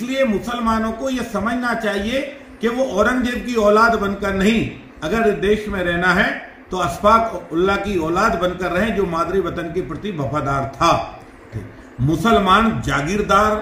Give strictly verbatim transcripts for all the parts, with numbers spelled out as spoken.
इसलिए मुसलमानों को यह समझना चाहिए कि वो औरंगजेब की औलाद बनकर नहीं, अगर देश में रहना है तो अशफाक उल्लाह की औलाद बनकर रहें जो मादरी वतन के प्रति वफादार था। मुसलमान जागीरदार,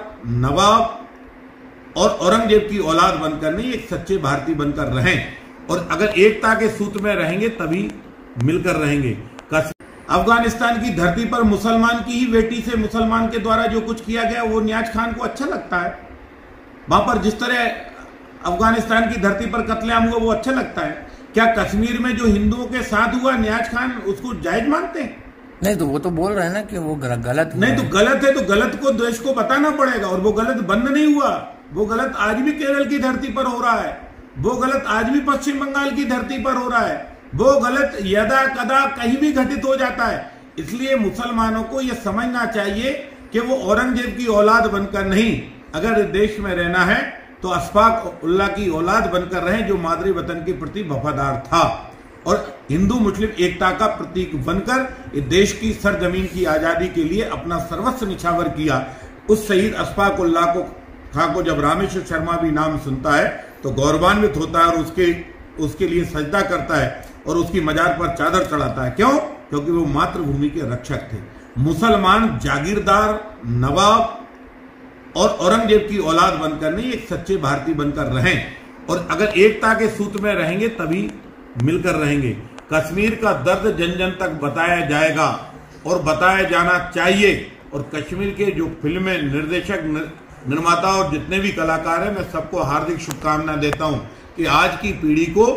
नवाब और औरंगजेब की औलाद बनकर नहीं, एक सच्चे भारतीय बनकर रहें, और अगर एकता के सूत्र में रहेंगे तभी मिलकर रहेंगे। अफगानिस्तान की धरती पर मुसलमान की ही बेटी से मुसलमान के द्वारा जो कुछ किया गया वो नियाज खान को अच्छा लगता है। वहां पर जिस तरह अफगानिस्तान की धरती पर कत्लेआम हुआ वो अच्छा लगता है। क्या कश्मीर में जो हिंदुओं के साथ हुआ नियाज खान उसको जायज मानते हैं? नहीं, तो वो तो बोल रहे हैं ना कि वो गलत नहीं, तो गलत है तो गलत को देश को बताना पड़ेगा, और वो गलत बंद नहीं हुआ। वो गलत आज भी केरल की धरती पर हो रहा है, वो गलत आज भी पश्चिम बंगाल की धरती पर हो रहा है, वो गलत यदा कदा कहीं भी घटित हो जाता है। इसलिए मुसलमानों को यह समझना चाहिए कि वो औरंगजेब की औलाद बनकर नहीं, अगर देश में रहना है तो अशफाक उल्लाह की औलाद बनकर रहें जो मादरी वतन के प्रति वफादार था, और हिंदू मुस्लिम एकता का प्रतीक बनकर इस देश की सरजमीन की आजादी के लिए अपना सर्वस्व निछावर किया। उस शहीद अशफाक उल्लाह को खां को जब रामेश्वर शर्मा भी नाम सुनता है तो गौरवान्वित होता है और उसके उसके लिए सजदा करता है और उसकी मजार पर चादर चढ़ाता है। क्यों? क्योंकि वो मातृभूमि के रक्षक थे। मुसलमान जागीरदार, नवाब और औरंगजेब की औलाद बनकर नहीं, एक सच्चे भारतीय बनकर रहें, और अगर एकता के सूत्र में रहेंगे तभी मिलकर रहेंगे। कश्मीर का दर्द जन जन तक बताया जाएगा और बताया जाना चाहिए, और कश्मीर के जो फिल्में निर्देशक, निर्माता और जितने भी कलाकार हैं, मैं सबको हार्दिक शुभकामनाएं देता हूं कि आज की पीढ़ी को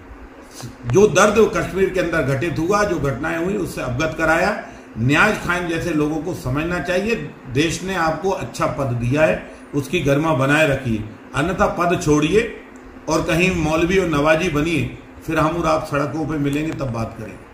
जो दर्द कश्मीर के अंदर घटित हुआ, जो घटनाएं हुई, उससे अवगत कराया। नियाज खान जैसे लोगों को समझना चाहिए देश ने आपको अच्छा पद दिया है, उसकी गरिमा बनाए रखिए, अन्यथा पद छोड़िए और कहीं मौलवी और नवाजी बनिए, फिर हम और आप सड़कों पे मिलेंगे तब बात करेंगे।